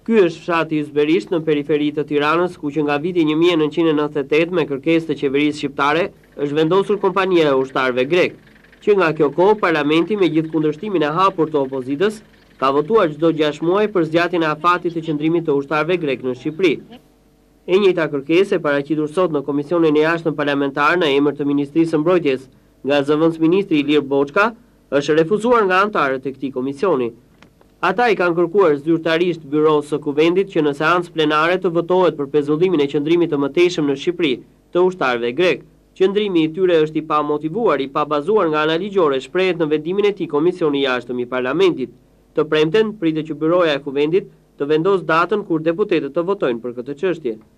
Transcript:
Ky është fshati Zberisht në periferi të Tiranës, ku që nga viti 1998 me kërkesë të qeverisë shqiptare është vendosur kompania e ushtarëve grek, që nga kjo kohë parlamenti me gjithë kundërshtimin e hapur të opozitës ka votuar çdo 6 muaj për zgjatjen e afatit të qëndrimit të ushtarëve grek në Shqipëri. E njëjta kërkesë e paraqitur sot në Komisionin e Jashtëm Parlamentar në emër të Ministrisë së Mbrojtjes nga zëvendës ministri Ilir Boçka është refuzuar nga anëtarët e këtij komisioni. Ata i kanë kërkuar zyrtarisht Byros së Kuvendit që në seancë plenare të votohet për pezullimin e qëndrimit të mëtejshëm në Shqipëri të ushtarëve grek. Qëndrimi i tyre është i pamotivuar, i pabazuar nga ana ligjore, shprehet në vendimin e tij Komisioni i Jashtëm i Parlamentit. Të premten pritet që Byroja e Kuvendit të vendos datën kur deputetët të votojnë për këtë çështje.